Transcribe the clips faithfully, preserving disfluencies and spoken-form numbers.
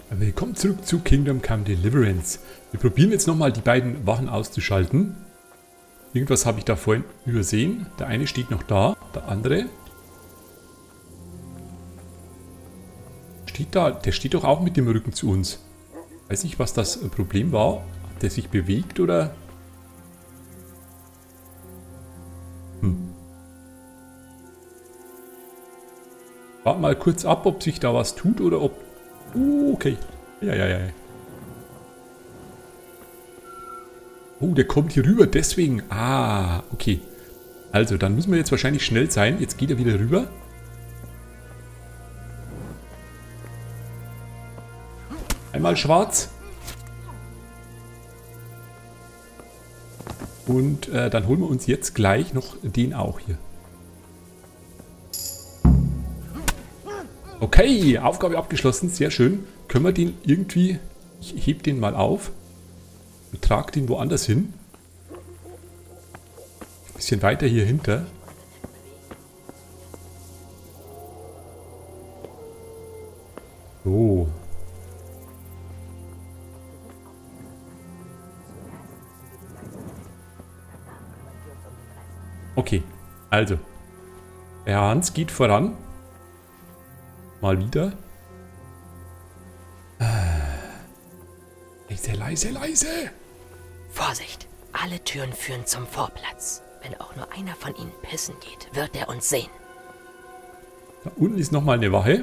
Willkommen zurück zu Kingdom Come Deliverance. Wir probieren jetzt nochmal die beiden Wachen auszuschalten. Irgendwas habe ich da vorhin übersehen. Der eine steht noch da, der andere steht da. Der steht doch auch mit dem Rücken zu uns. Weiß nicht, was das Problem war. Hat der sich bewegt oder... Hm. Warte mal kurz ab, ob sich da was tut oder ob... Uh, okay. Ja, ja, ja. Oh, der kommt hier rüber, deswegen. Ah, okay. Also, dann müssen wir jetzt wahrscheinlich schnell sein. Jetzt geht er wieder rüber. Einmal schwarz. Und äh, dann holen wir uns jetzt gleich noch den auch hier. Okay, Aufgabe abgeschlossen, sehr schön. Können wir den irgendwie... Ich heb den mal auf und trage den woanders hin. Ein bisschen weiter hier hinter. So. Okay, also. Der Hans geht voran. Mal wieder. Leise, leise, leise. Vorsicht! Alle Türen führen zum Vorplatz. Wenn auch nur einer von ihnen pissen geht, wird er uns sehen. Da unten ist nochmal eine Wache.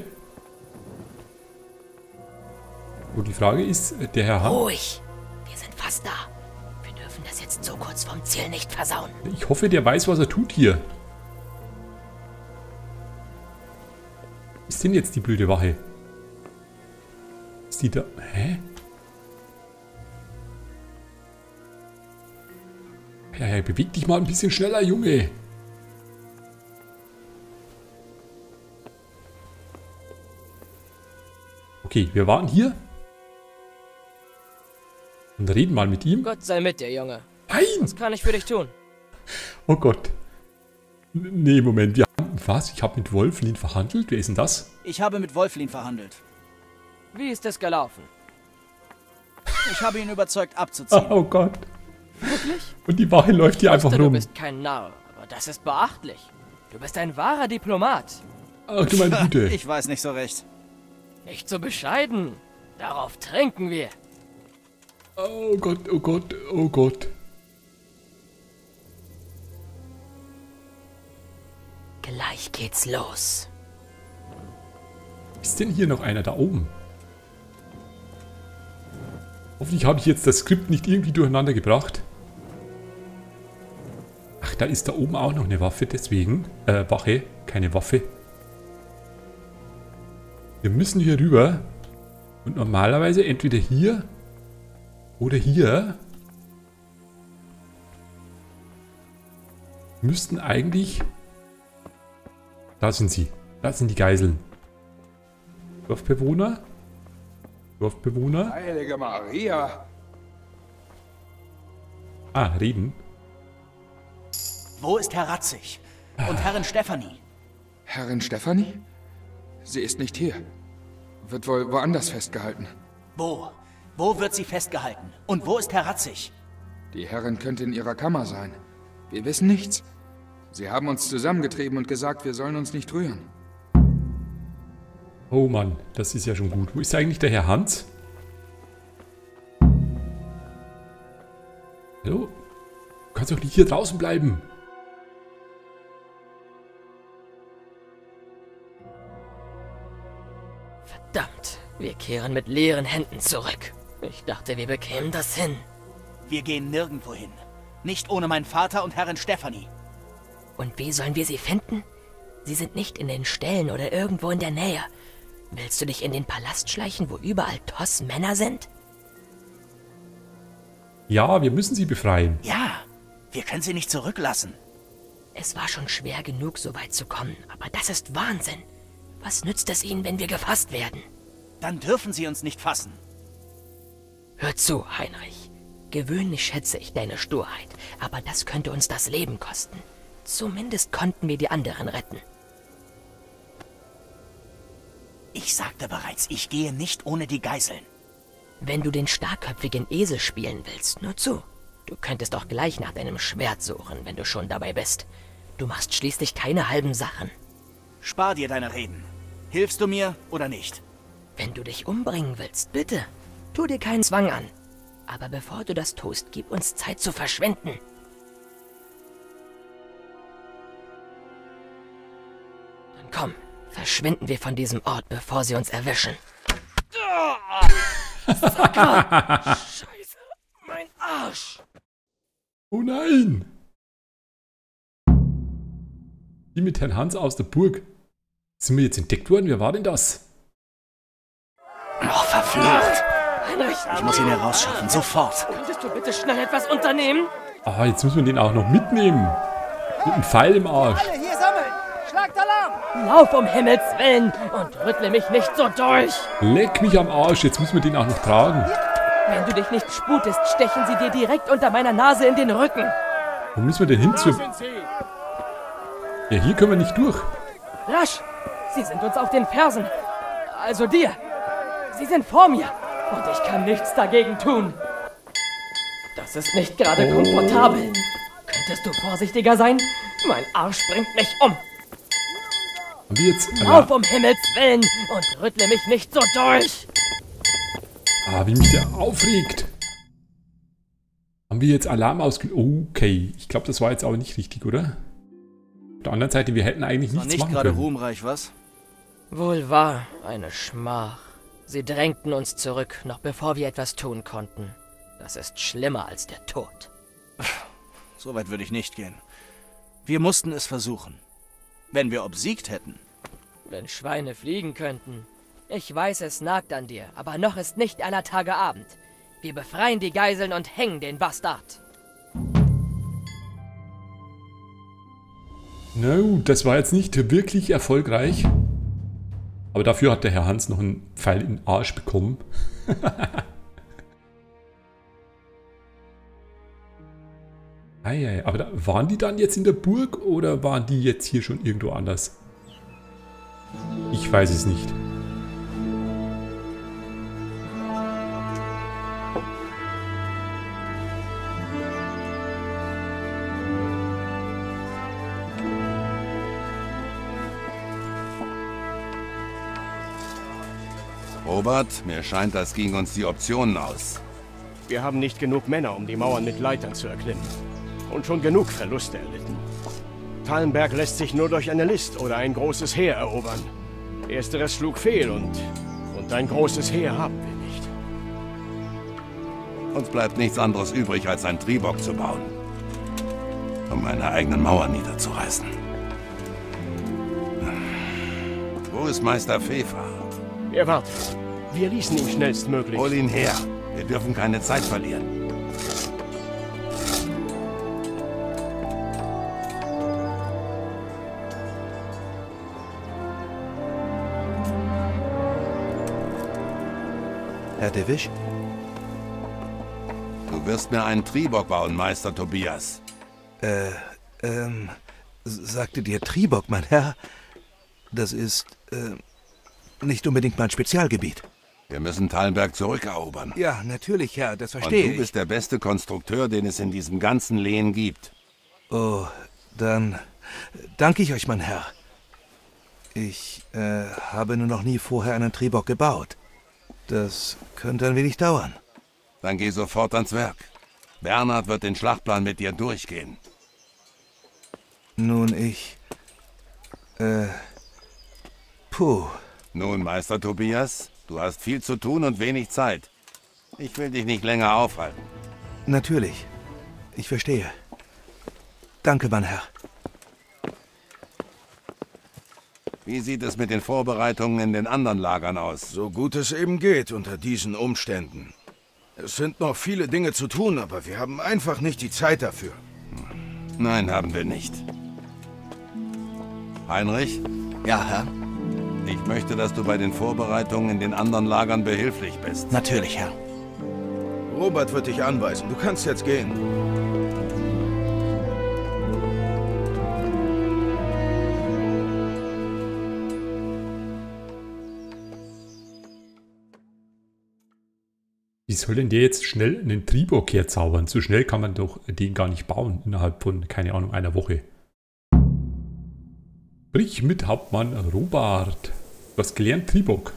Und die Frage ist, der Herr Hans... Ruhig! Wir sind fast da. Wir dürfen das jetzt so kurz vom Ziel nicht versauen. Ich hoffe, der weiß, was er tut hier. Was ist denn jetzt die blöde Wache? Ist die da... Hä? Ja, ja, beweg dich mal ein bisschen schneller, Junge. Okay, wir warten hier. Und reden mal mit ihm. Gott sei mit dir, Junge. Nein! Was kann ich für dich tun? Oh Gott. Nee, Moment. Wir haben... Was? Ich habe mit Wolflin verhandelt? Wer ist denn das? Ich habe mit Wolflin verhandelt. Wie ist es gelaufen? Ich habe ihn überzeugt, abzuziehen. Oh Gott. Wirklich? Und die Wache läuft hier einfach Ich wusste, rum. Du bist kein Narr, aber das ist beachtlich. Du bist ein wahrer Diplomat. Ach du meine Güte. Ich weiß nicht so recht. Nicht so bescheiden. Darauf trinken wir. Oh Gott, oh Gott, oh Gott. Gleich geht's los. Ist denn hier noch einer da oben? Hoffentlich habe ich jetzt das Skript nicht irgendwie durcheinander gebracht. Ach, da ist da oben auch noch eine Waffe, deswegen. Äh, Wache, keine Waffe. Wir müssen hier rüber. Und normalerweise entweder hier oder hier müssten eigentlich... Da sind sie. Da sind die Geiseln. Dorfbewohner. Dorfbewohner. Heilige Maria. Ah, reden. Wo ist Herr Ratzig? Und Herrin Stefanie? Herrin Stefanie? Sie ist nicht hier. Wird wohl woanders festgehalten. Wo? Wo wird sie festgehalten? Und wo ist Herr Ratzig? Die Herrin könnte in ihrer Kammer sein. Wir wissen nichts. Sie haben uns zusammengetrieben und gesagt, wir sollen uns nicht rühren. Oh Mann, das ist ja schon gut. Wo ist eigentlich der Herr Hans? Hallo? Du kannst doch nicht hier draußen bleiben. Verdammt, wir kehren mit leeren Händen zurück. Ich dachte, wir bekämen das hin. Wir gehen nirgendwo hin. Nicht ohne meinen Vater und Herrin Stefanie. Und wie sollen wir sie finden? Sie sind nicht in den Ställen oder irgendwo in der Nähe. Willst du dich in den Palast schleichen, wo überall Toss Männer sind? Ja, wir müssen sie befreien. Ja, wir können sie nicht zurücklassen. Es war schon schwer genug, so weit zu kommen, aber das ist Wahnsinn. Was nützt es ihnen, wenn wir gefasst werden? Dann dürfen sie uns nicht fassen. Hör zu, Heinrich. Gewöhnlich schätze ich deine Sturheit, aber das könnte uns das Leben kosten. Zumindest konnten wir die anderen retten. Ich sagte bereits, ich gehe nicht ohne die Geiseln. Wenn du den starkköpfigen Esel spielen willst, nur zu. Du könntest auch gleich nach deinem Schwert suchen, wenn du schon dabei bist. Du machst schließlich keine halben Sachen. Spar dir deine Reden. Hilfst du mir oder nicht? Wenn du dich umbringen willst, bitte. Tu dir keinen Zwang an. Aber bevor du das tust, gib uns Zeit zu verschwenden. Dann komm, verschwinden wir von diesem Ort, bevor sie uns erwischen. Scheiße, mein Arsch. Oh nein! Die mit Herrn Hans aus der Burg. Sind wir jetzt entdeckt worden? Wer war denn das? Oh, verflucht! Heinrich, Ich muss ihn herausschaffen, sofort. könntest du bitte schnell etwas unternehmen? Ah, jetzt müssen wir den auch noch mitnehmen. Mit einem Pfeil im Arsch. Alle hier sammeln! Schlagt Alarm! Lauf um Himmels Willen und rüttle mich nicht so durch. Leck mich am Arsch, jetzt müssen wir den auch noch tragen. Wenn du dich nicht sputest, stechen sie dir direkt unter meiner Nase in den Rücken. Wo müssen wir denn hin zu... Ja, hier können wir nicht durch. Rasch! Sie sind uns auf den Fersen. Also dir. Sie sind vor mir. Und ich kann nichts dagegen tun. Das ist nicht gerade komfortabel. Könntest du vorsichtiger sein? Mein Arsch bringt mich um. Haben wir jetzt... Lauf um Himmels Willen und rüttle mich nicht so durch. Ah, wie mich der aufregt. Haben wir jetzt Alarm ausgelöst? Okay, ich glaube, das war jetzt aber nicht richtig, oder? Auf der anderen Seite, wir hätten eigentlich War nichts nicht machen gerade können. ruhmreich, was? Wohl wahr, eine Schmach. Sie drängten uns zurück, noch bevor wir etwas tun konnten. Das ist schlimmer als der Tod. So weit würde ich nicht gehen. Wir mussten es versuchen. Wenn wir obsiegt hätten. Wenn Schweine fliegen könnten. Ich weiß, es nagt an dir, aber noch ist nicht aller Tage Abend. Wir befreien die Geiseln und hängen den Bastard. No, das war jetzt nicht wirklich erfolgreich. Aber dafür hat der Herr Hans noch einen Pfeil in den Arsch bekommen. Eieiei, aber da, waren die dann jetzt in der Burg oder waren die jetzt hier schon irgendwo anders? Ich weiß es nicht. Robert, mir scheint, das ging uns die Optionen aus. Wir haben nicht genug Männer, um die Mauern mit Leitern zu erklimmen. Und schon genug Verluste erlitten. Tallenberg lässt sich nur durch eine List oder ein großes Heer erobern. Ersteres schlug fehl und, und ein großes Heer haben wir nicht. Uns bleibt nichts anderes übrig, als einen Tribock zu bauen. Um meine eigenen Mauern niederzureißen. Wo ist Meister Pfeffer? Er wartet. Wir ließen ihn schnellstmöglich. Hol ihn her. Wir dürfen keine Zeit verlieren. Herr de Wisch? Du wirst mir einen Tribock bauen, Meister Tobias. Äh, ähm, sagte dir Tribock, mein Herr? Das ist, äh, nicht unbedingt mein Spezialgebiet. Wir müssen Tallenberg zurückerobern. Ja, natürlich, Herr, das verstehe ich. Und du bist der beste Konstrukteur, den es in diesem ganzen Lehen gibt. Oh, dann danke ich euch, mein Herr. Ich, äh, habe nur noch nie vorher einen Tribock gebaut. Das könnte ein wenig dauern. Dann geh sofort ans Werk. Bernhard wird den Schlachtplan mit dir durchgehen. Nun, ich... Äh... Puh. Nun, Meister Tobias, du hast viel zu tun und wenig Zeit. Ich will dich nicht länger aufhalten. Natürlich. Ich verstehe. Danke, mein Herr. Wie sieht es mit den Vorbereitungen in den anderen Lagern aus? So gut es eben geht unter diesen Umständen. Es sind noch viele Dinge zu tun, aber wir haben einfach nicht die Zeit dafür. Nein, haben wir nicht. Heinrich? Ja, Herr? Ich möchte, dass du bei den Vorbereitungen in den anderen Lagern behilflich bist. Natürlich, Herr. Robert wird dich anweisen. Du kannst jetzt gehen. Wie soll denn der jetzt schnell einen Tribok herzaubern? So schnell kann man doch den gar nicht bauen innerhalb von, keine Ahnung, einer Woche. Sprich mit Hauptmann Robert. Du hast gelernt, Tribok.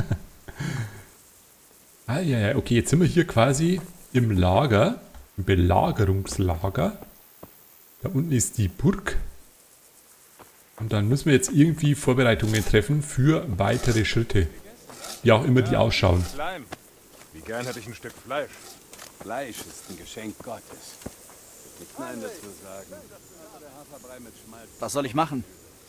Ah ja, ja, okay, jetzt sind wir hier quasi im Lager, im Belagerungslager. Da unten ist die Burg. Und dann müssen wir jetzt irgendwie Vorbereitungen treffen für weitere Schritte. Wie auch immer die ausschauen. Wie gern hätte ich ein Stück Fleisch. Fleisch ist ein Geschenk Gottes. Nicht Nein dazu sagen. Was soll ich machen?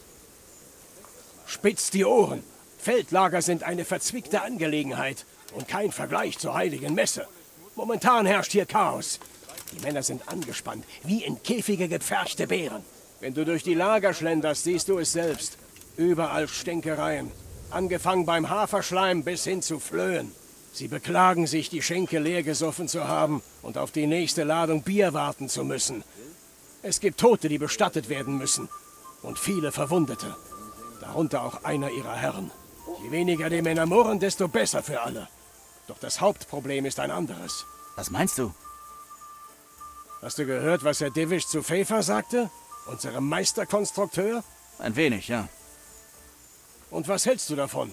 Spitzt die Ohren. Feldlager sind eine verzwickte Angelegenheit und kein Vergleich zur heiligen Messe. Momentan herrscht hier Chaos. Die Männer sind angespannt, wie in Käfige gepferchte Bären. Wenn du durch die Lager schlenderst, siehst du es selbst. Überall Stänkereien. Angefangen beim Haferschleim bis hin zu Flöhen. Sie beklagen sich, die Schenke leer gesoffen zu haben und auf die nächste Ladung Bier warten zu müssen. Es gibt Tote, die bestattet werden müssen. Und viele Verwundete. Darunter auch einer ihrer Herren. Je weniger die Männer murren, desto besser für alle. Doch das Hauptproblem ist ein anderes. Was meinst du? Hast du gehört, was Herr Divish zu Pfeiffer sagte? Unserem Meisterkonstrukteur? Ein wenig, ja. Und was hältst du davon?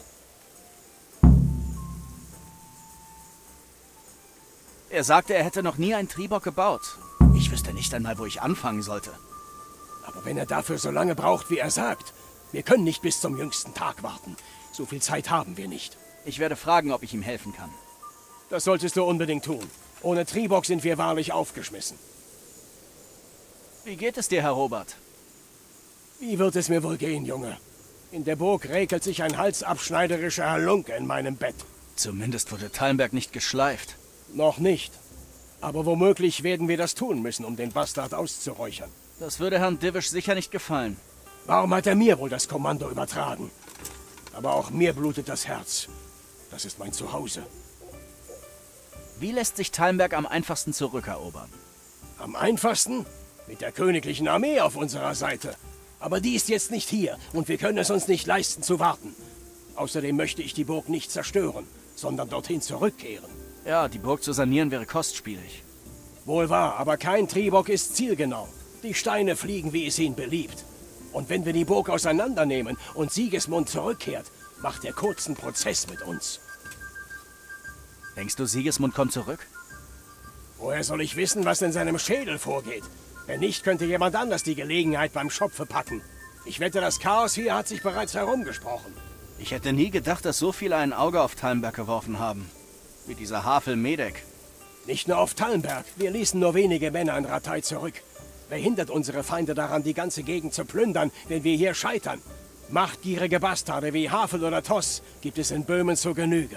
Er sagte, er hätte noch nie einen Tribok gebaut. Ich wüsste nicht einmal, wo ich anfangen sollte. Aber wenn er dafür so lange braucht, wie er sagt, wir können nicht bis zum jüngsten Tag warten. So viel Zeit haben wir nicht. Ich werde fragen, ob ich ihm helfen kann. Das solltest du unbedingt tun. Ohne Tribok sind wir wahrlich aufgeschmissen. Wie geht es dir, Herr Robert? Wie wird es mir wohl gehen, Junge? In der Burg räkelt sich ein halsabschneiderischer Halunke in meinem Bett. Zumindest wurde Tallenberg nicht geschleift. Noch nicht. Aber womöglich werden wir das tun müssen, um den Bastard auszuräuchern. Das würde Herrn Divish sicher nicht gefallen. Warum hat er mir wohl das Kommando übertragen? Aber auch mir blutet das Herz. Das ist mein Zuhause. Wie lässt sich Tallenberg am einfachsten zurückerobern? Am einfachsten? Mit der königlichen Armee auf unserer Seite. Aber die ist jetzt nicht hier und wir können es uns nicht leisten zu warten. Außerdem möchte ich die Burg nicht zerstören, sondern dorthin zurückkehren. Ja, die Burg zu sanieren wäre kostspielig. Wohl wahr, aber kein Tribok ist zielgenau. Die Steine fliegen, wie es ihnen beliebt. Und wenn wir die Burg auseinandernehmen und Sigismund zurückkehrt, macht er kurzen Prozess mit uns. Denkst du, Sigismund kommt zurück? Woher soll ich wissen, was in seinem Schädel vorgeht? Wenn nicht, könnte jemand anders die Gelegenheit beim Schopfe packen. Ich wette, das Chaos hier hat sich bereits herumgesprochen. Ich hätte nie gedacht, dass so viele ein Auge auf Tallenberg geworfen haben. Wie dieser Havel Medek. Nicht nur auf Tallenberg. Wir ließen nur wenige Männer in Ratay zurück. Wer hindert unsere Feinde daran, die ganze Gegend zu plündern, wenn wir hier scheitern? Machtgierige Bastarde wie Havel oder Toss gibt es in Böhmen zur Genüge.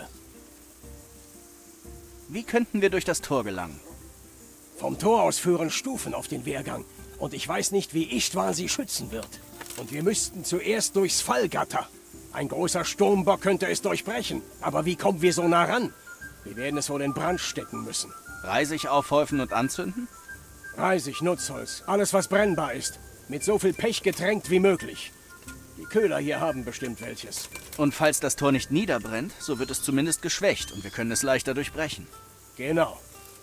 Wie könnten wir durch das Tor gelangen? Vom Tor aus führen Stufen auf den Wehrgang. Und ich weiß nicht, wie Ichtwan sie schützen wird. Und wir müssten zuerst durchs Fallgatter. Ein großer Sturmbock könnte es durchbrechen. Aber wie kommen wir so nah ran? Wir werden es wohl in Brand stecken müssen. Reisig aufhäufen und anzünden? Reisig, Nutzholz, alles was brennbar ist. Mit so viel Pech getränkt wie möglich. Die Köhler hier haben bestimmt welches. Und falls das Tor nicht niederbrennt, so wird es zumindest geschwächt und wir können es leichter durchbrechen. Genau.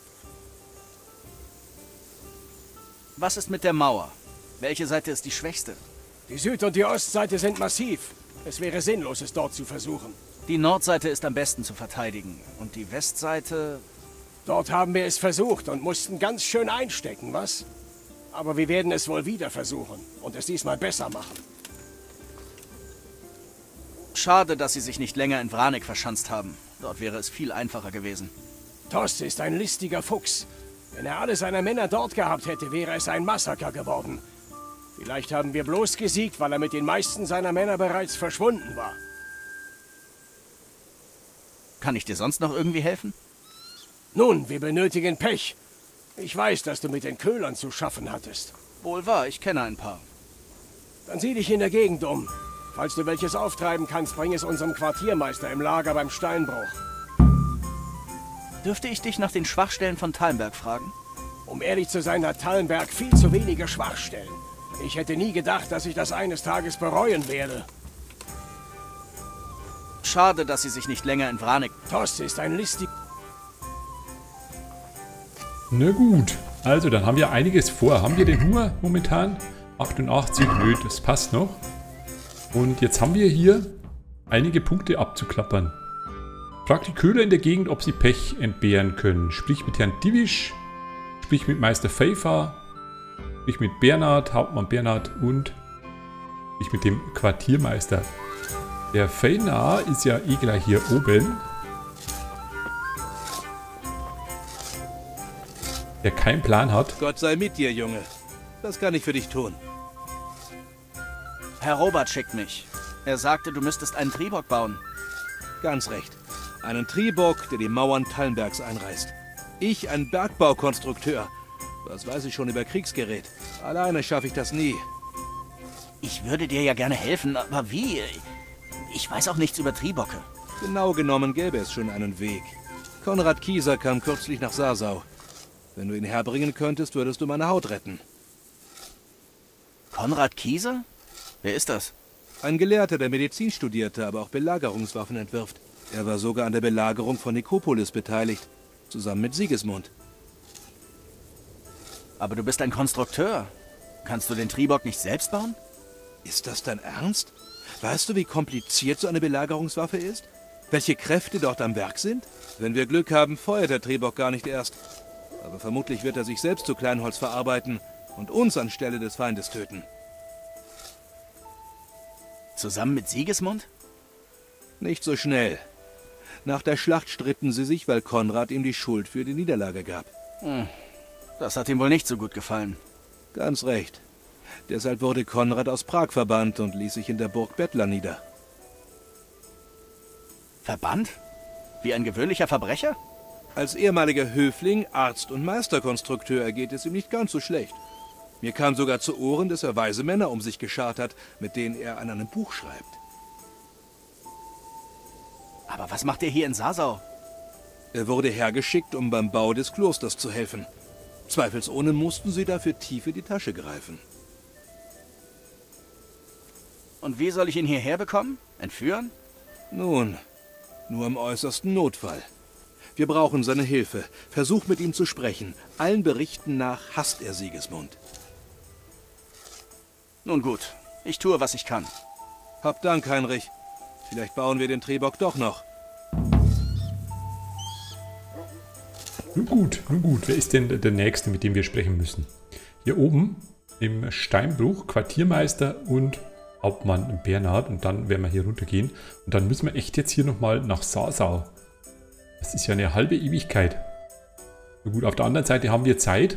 Was ist mit der Mauer? Welche Seite ist die schwächste? Die Süd- und die Ostseite sind massiv. Es wäre sinnlos, es dort zu versuchen. Die Nordseite ist am besten zu verteidigen. Und die Westseite... Dort haben wir es versucht und mussten ganz schön einstecken, was? Aber wir werden es wohl wieder versuchen und es diesmal besser machen. Schade, dass Sie sich nicht länger in Vranik verschanzt haben. Dort wäre es viel einfacher gewesen. Toss ist ein listiger Fuchs. Wenn er alle seine Männer dort gehabt hätte, wäre es ein Massaker geworden. Vielleicht haben wir bloß gesiegt, weil er mit den meisten seiner Männer bereits verschwunden war. Kann ich dir sonst noch irgendwie helfen? Nun, wir benötigen Pech. Ich weiß, dass du mit den Köhlern zu schaffen hattest. Wohl wahr, ich kenne ein paar. Dann sieh dich in der Gegend um. Falls du welches auftreiben kannst, bring es unserem Quartiermeister im Lager beim Steinbruch. Dürfte ich dich nach den Schwachstellen von Tallenberg fragen? Um ehrlich zu sein, hat Tallenberg viel zu wenige Schwachstellen. Ich hätte nie gedacht, dass ich das eines Tages bereuen werde. Schade, dass Sie sich nicht länger in Vranik... Toss ist ein listig... Na gut, also dann haben wir einiges vor. Haben wir den Hunger momentan? achtundachtzig, nö, das passt noch. Und jetzt haben wir hier einige Punkte abzuklappern. Frag die Köhler in der Gegend, ob sie Pech entbehren können. Sprich mit Herrn Divisch, sprich mit Meister Pfeiffer, sprich mit Bernhard, Hauptmann Bernhard und sprich mit dem Quartiermeister. Der Fellnar ist ja eh gleich hier oben. Der keinen Plan hat. Gott sei mit dir, Junge. Was kann ich für dich tun? Herr Robert schickt mich. Er sagte, du müsstest einen Triebock bauen. Ganz recht. Einen Triebock, der die Mauern Tallenbergs einreißt. Ich, ein Bergbaukonstrukteur. Was weiß ich schon über Kriegsgerät? Alleine schaffe ich das nie. Ich würde dir ja gerne helfen, aber wie? Ich weiß auch nichts über Triebocke. Genau genommen gäbe es schon einen Weg. Konrad Kieser kam kürzlich nach Sasau. Wenn du ihn herbringen könntest, würdest du meine Haut retten. Konrad Kieser? Wer ist das? Ein Gelehrter, der Medizin studierte, aber auch Belagerungswaffen entwirft. Er war sogar an der Belagerung von Nikopolis beteiligt, zusammen mit Sigismund. Aber du bist ein Konstrukteur. Kannst du den Triebock nicht selbst bauen? Ist das dein Ernst? Weißt du, wie kompliziert so eine Belagerungswaffe ist? Welche Kräfte dort am Werk sind? Wenn wir Glück haben, feuert der Triebock gar nicht erst. Aber vermutlich wird er sich selbst zu Kleinholz verarbeiten und uns anstelle des Feindes töten. Zusammen mit Sigismund? Nicht so schnell. Nach der Schlacht stritten sie sich, weil Konrad ihm die Schuld für die Niederlage gab. Hm. Das hat ihm wohl nicht so gut gefallen. Ganz recht. Deshalb wurde Konrad aus Prag verbannt und ließ sich in der Burg Bettler nieder. Verbannt? Wie ein gewöhnlicher Verbrecher? Als ehemaliger Höfling, Arzt und Meisterkonstrukteur ergeht es ihm nicht ganz so schlecht. Mir kam sogar zu Ohren, dass er weise Männer um sich geschart hat, mit denen er an einem Buch schreibt. Aber was macht er hier in Sasau? Er wurde hergeschickt, um beim Bau des Klosters zu helfen. Zweifelsohne mussten sie dafür tief in die Tasche greifen. Und wie soll ich ihn hierher bekommen? Entführen? Nun, nur im äußersten Notfall. Wir brauchen seine Hilfe. Versuch mit ihm zu sprechen. Allen Berichten nach hasst er Sigismund. Nun gut, ich tue, was ich kann. Hab Dank, Heinrich. Vielleicht bauen wir den Triebock doch noch. Nun gut, nun gut. Wer ist denn der Nächste, mit dem wir sprechen müssen? Hier oben im Steinbruch, Quartiermeister und Hauptmann Bernhard. Und dann werden wir hier runtergehen. Und dann müssen wir echt jetzt hier nochmal nach Sasau. Das ist ja eine halbe Ewigkeit. Na gut, auf der anderen Seite haben wir Zeit.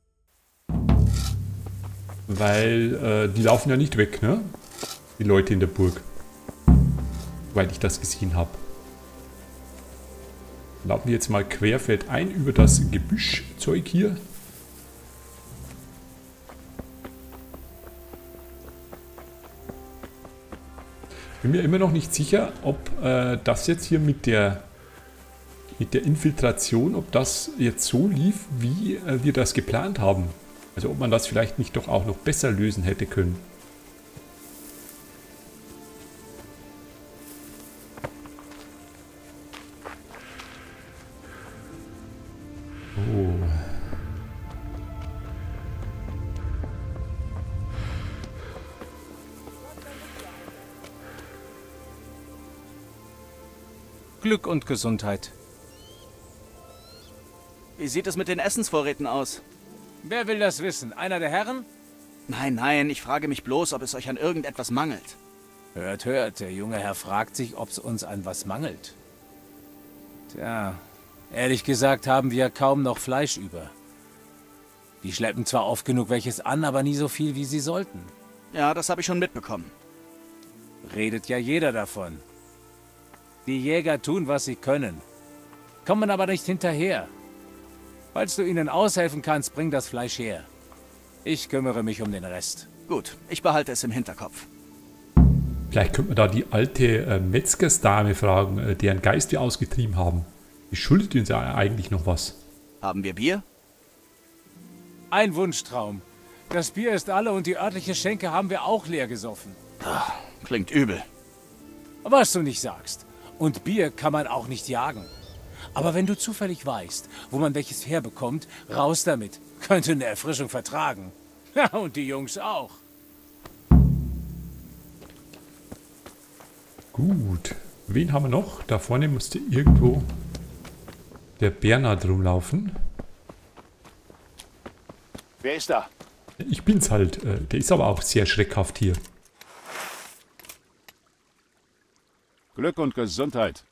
Weil äh, die laufen ja nicht weg, ne? Die Leute in der Burg. Soweit ich das gesehen habe. Laufen wir jetzt mal querfeldein über das Gebüschzeug hier. Bin mir immer noch nicht sicher, ob äh, das jetzt hier mit der, mit der Infiltration, ob das jetzt so lief, wie äh, wir das geplant haben. Also ob man das vielleicht nicht doch auch noch besser lösen hätte können. Oh. Glück und Gesundheit. Wie sieht es mit den Essensvorräten aus? Wer will das wissen? Einer der Herren? Nein, nein, ich frage mich bloß, ob es euch an irgendetwas mangelt. Hört, hört, der junge Herr fragt sich, ob es uns an was mangelt. Tja, ehrlich gesagt haben wir kaum noch Fleisch über. Die schleppen zwar oft genug welches an, aber nie so viel, wie sie sollten. Ja, das habe ich schon mitbekommen. Redet ja jeder davon. Die Jäger tun, was sie können, kommen aber nicht hinterher. Falls du ihnen aushelfen kannst, bring das Fleisch her. Ich kümmere mich um den Rest. Gut, ich behalte es im Hinterkopf. Vielleicht könnte man da die alte äh, Metzgersdame fragen, äh, deren Geist wir ausgetrieben haben. Die schuldet uns ja eigentlich noch was. Haben wir Bier? Ein Wunschtraum. Das Bier ist alle und die örtliche Schenke haben wir auch leer gesoffen. Ach, klingt übel. Was du nicht sagst. Und Bier kann man auch nicht jagen. Aber wenn du zufällig weißt, wo man welches herbekommt, raus damit. Könnte eine Erfrischung vertragen. Ja, und die Jungs auch. Gut. Wen haben wir noch? Da vorne musste irgendwo der Bernhard rumlaufen. Wer ist da? Ich bin's halt. Der ist aber auch sehr schreckhaft hier. Glück und Gesundheit.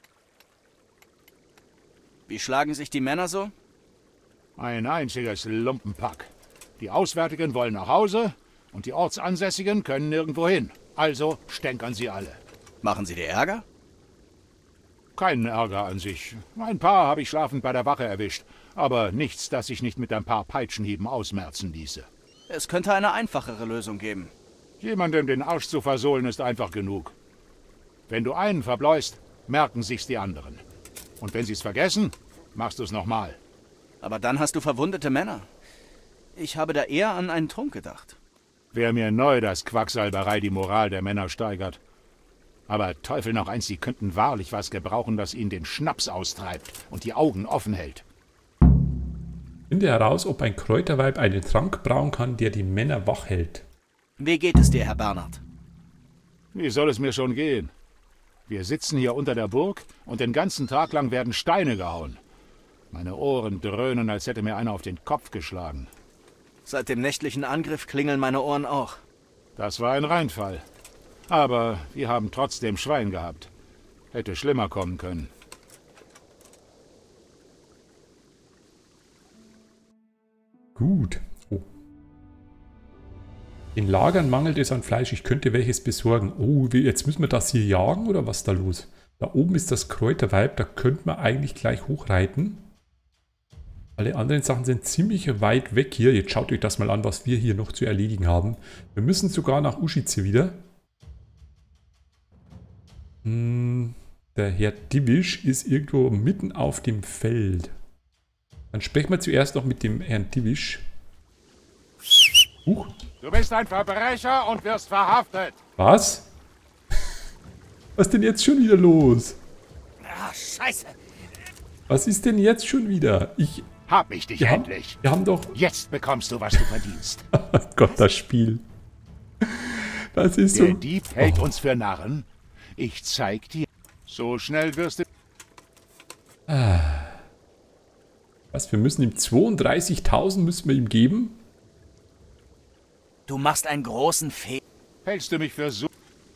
Wie schlagen sich die Männer so? Ein einziges Lumpenpack. Die Auswärtigen wollen nach Hause und die Ortsansässigen können nirgendwo hin. Also stänkern sie alle. Machen sie dir Ärger? Keinen Ärger an sich. Ein paar habe ich schlafend bei der Wache erwischt. Aber nichts, das sich nicht mit ein paar Peitschenhieben ausmerzen ließe. Es könnte eine einfachere Lösung geben. Jemandem den Arsch zu versohlen ist einfach genug. Wenn du einen verbläust, merken sich's die anderen. Und wenn sie's vergessen, machst du's nochmal. Aber dann hast du verwundete Männer. Ich habe da eher an einen Trunk gedacht. Wär mir neu, dass Quacksalberei die Moral der Männer steigert. Aber Teufel noch eins, sie könnten wahrlich was gebrauchen, das ihnen den Schnaps austreibt und die Augen offen hält. Finde heraus, ob ein Kräuterweib einen Trank brauen kann, der die Männer wach hält. Wie geht es dir, Herr Bernhard? Wie soll es mir schon gehen? Wir sitzen hier unter der Burg und den ganzen Tag lang werden Steine gehauen. Meine Ohren dröhnen, als hätte mir einer auf den Kopf geschlagen. Seit dem nächtlichen Angriff klingeln meine Ohren auch. Das war ein Reinfall. Aber wir haben trotzdem Schwein gehabt. Hätte schlimmer kommen können. Gut. Oh. In Lagern mangelt es an Fleisch. Ich könnte welches besorgen. Oh, jetzt müssen wir das hier jagen oder was ist da los? Da oben ist das Kräuterweib. Da könnte man eigentlich gleich hochreiten. Alle anderen Sachen sind ziemlich weit weg hier. Jetzt schaut euch das mal an, was wir hier noch zu erledigen haben. Wir müssen sogar nach Uschice wieder. Hm, der Herr Divisch ist irgendwo mitten auf dem Feld. Dann sprechen wir zuerst noch mit dem Herrn Divisch. Huch. Du bist ein Verbrecher und wirst verhaftet. Was? Was ist denn jetzt schon wieder los? Ah, Scheiße. Was ist denn jetzt schon wieder? Ich... Hab ich dich wir endlich. Haben, wir haben doch... Jetzt bekommst du, was du verdienst. Oh Gott, das Spiel. Das ist so... Der Dieb hält oh. uns für Narren. Ich zeig dir. So schnell wirst du... Ah. Was, wir müssen ihm zweiunddreißigtausend müssen wir ihm geben? Du machst einen großen Fehler. Hältst du mich für so...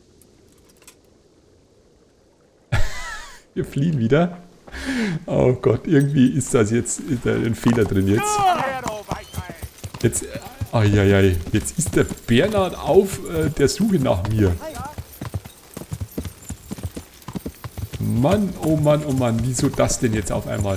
Wir fliehen wieder. Oh Gott, irgendwie ist das jetzt ist da ein Fehler drin jetzt. Jetzt, ai, ai, ai, jetzt ist der Bernhard auf äh, der Suche nach mir. Mann, oh Mann, oh Mann, wieso das denn jetzt auf einmal?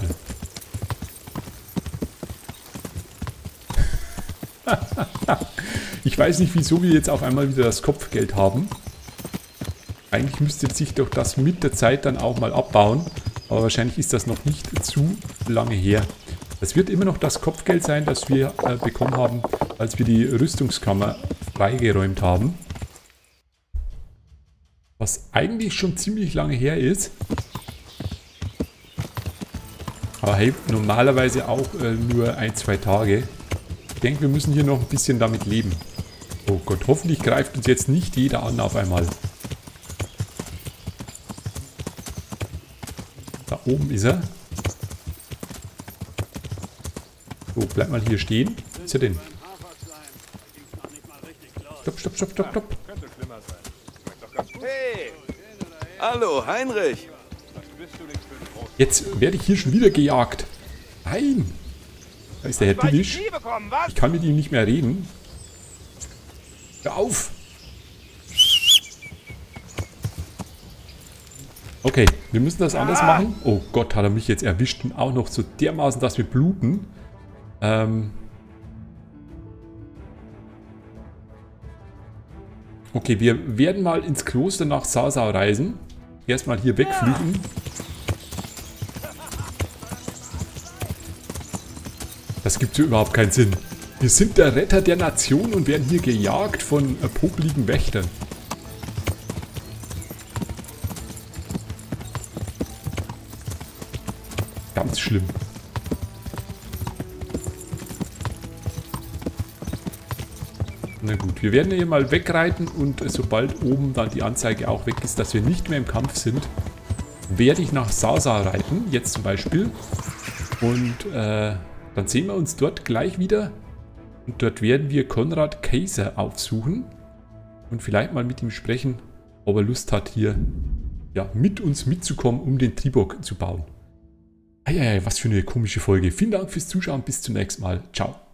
Ich weiß nicht, wieso wir jetzt auf einmal wieder das Kopfgeld haben. Eigentlich müsste sich doch das mit der Zeit dann auch mal abbauen. Aber wahrscheinlich ist das noch nicht zu lange her. Das wird immer noch das Kopfgeld sein, das wir äh, bekommen haben, als wir die Rüstungskammer freigeräumt haben. Was eigentlich schon ziemlich lange her ist. Aber hey, normalerweise auch äh, nur ein, zwei Tage. Ich denke, wir müssen hier noch ein bisschen damit leben. Oh Gott, hoffentlich greift uns jetzt nicht jeder an auf einmal. Da oben ist er. So, bleib mal hier stehen. Was ist er denn? Stopp, stopp, stopp, stopp, stopp. Hey! Hallo, Heinrich! Jetzt werde ich hier schon wieder gejagt. Nein! Da ist der Herr Divisch. Ich kann mit ihm nicht mehr reden. Hör auf! Okay, wir müssen das anders machen. Oh Gott, hat er mich jetzt erwischt. Und auch noch so dermaßen, dass wir bluten. Ähm... Okay, wir werden mal ins Kloster nach Sasau reisen. Erstmal hier wegfliegen. Das gibt so überhaupt keinen Sinn. Wir sind der Retter der Nation und werden hier gejagt von äh, popligen Wächtern. Ganz schlimm. Na gut, wir werden hier mal wegreiten und sobald oben dann die Anzeige auch weg ist, dass wir nicht mehr im Kampf sind, werde ich nach Sasa reiten, jetzt zum Beispiel. Und äh, dann sehen wir uns dort gleich wieder. Und dort werden wir Konrad Kaiser aufsuchen und vielleicht mal mit ihm sprechen, ob er Lust hat, hier ja, mit uns mitzukommen, um den Tribok zu bauen. Eieiei, was für eine komische Folge. Vielen Dank fürs Zuschauen, bis zum nächsten Mal. Ciao.